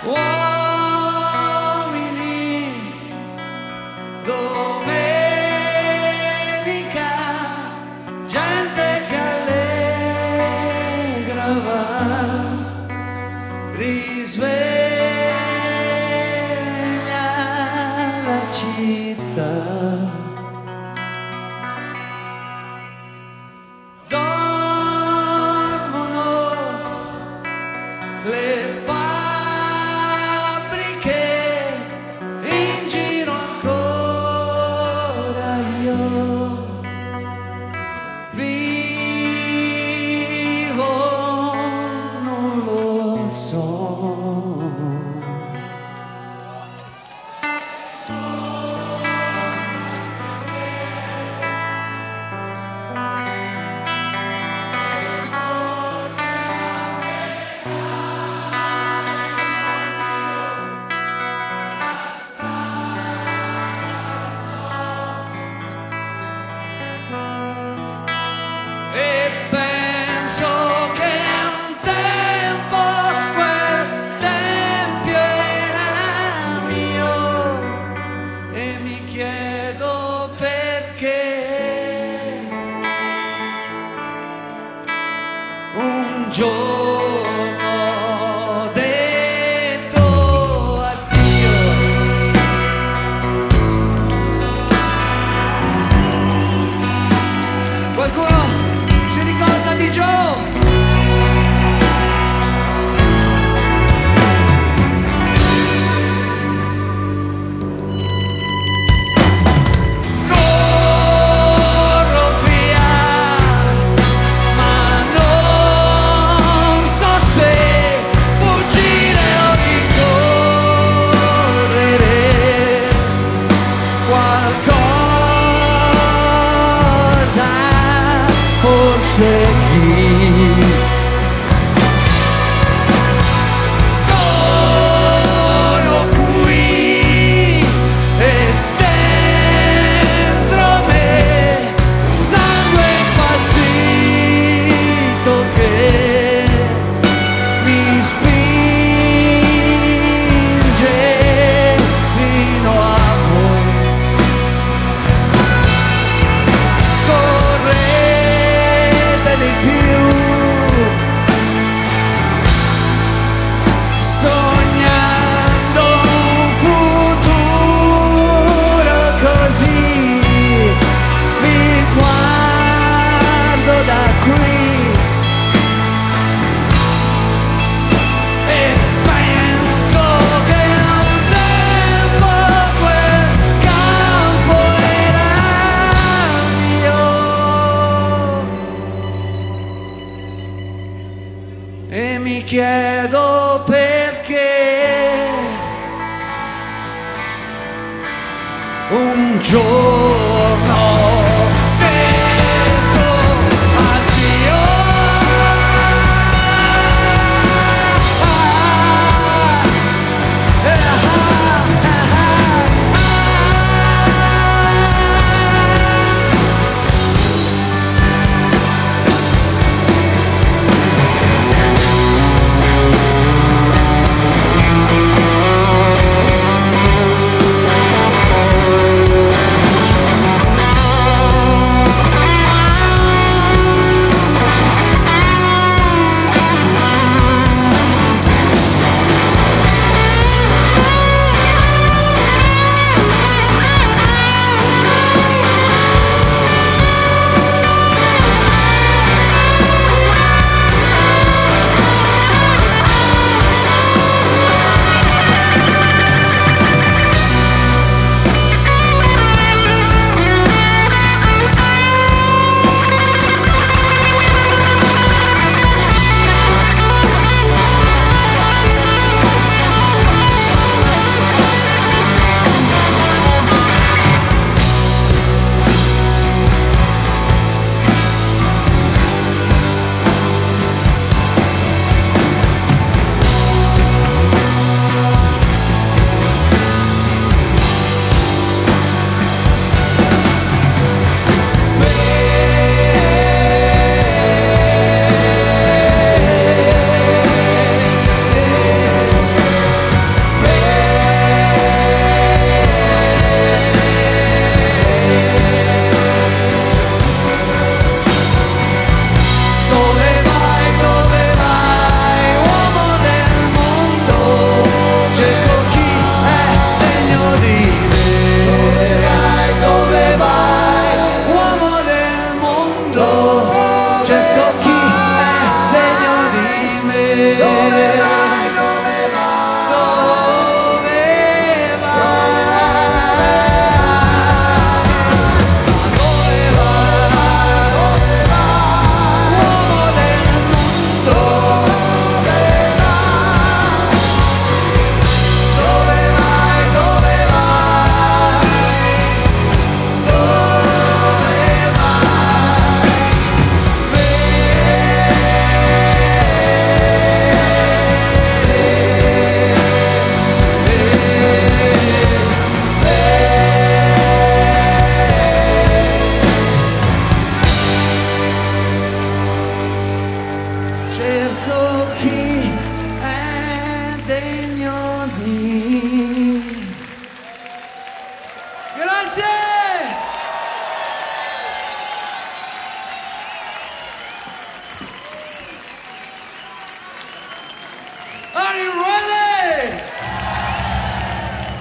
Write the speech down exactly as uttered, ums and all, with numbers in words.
Uomini, domenica, gente che allegra va, risveglia la città. Dormono le fabbriche, in giro ancora io vivo, non lo so. E penso che un tempo quel tempio era mio, e mi chiedo perché un giorno ho detto addio. Qualcuno si ricorda di Joe? Corro via, ma non so se fuggire o ricorrere. Qualcosa forse chi sono qui e dentro me sangue impazzito che mi spinge fino a voi. Correte di più, sognando un futuro così. Mi guardo da qui e penso che un tempo quel campo era mio, e mi chiedo perché un giorno ho detto addio. Ah, ah, ah, ah. cerco chi è degno di... Grazie! Are you